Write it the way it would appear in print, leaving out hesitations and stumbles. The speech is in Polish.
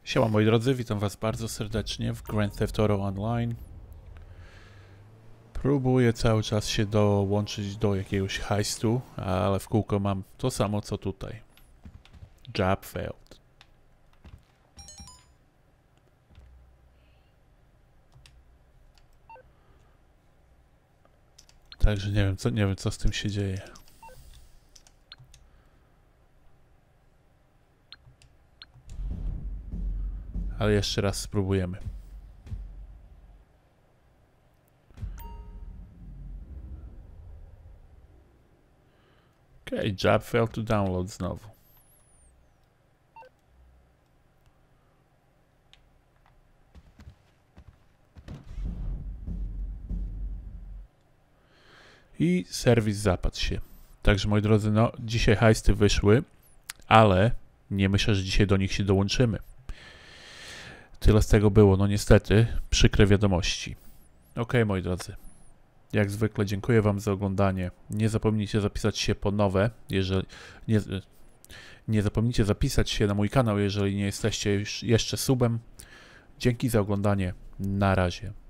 Siema moi drodzy, witam was bardzo serdecznie w Grand Theft Auto Online. Próbuję cały czas się dołączyć do jakiegoś heistu, ale w kółko mam to samo co tutaj. Job failed. Także nie wiem co z tym się dzieje. Ale jeszcze raz spróbujemy. Okej, job failed to download znowu. I serwis zapadł się. Także moi drodzy, no dzisiaj heisty wyszły, ale nie myślę, że dzisiaj do nich się dołączymy. Tyle z tego było, no niestety, przykre wiadomości. Okej, moi drodzy, jak zwykle dziękuję wam za oglądanie. Nie zapomnijcie zapisać się po nowe, jeżeli nie zapomnijcie zapisać się na mój kanał, jeżeli nie jesteście już jeszcze subem. Dzięki za oglądanie, na razie.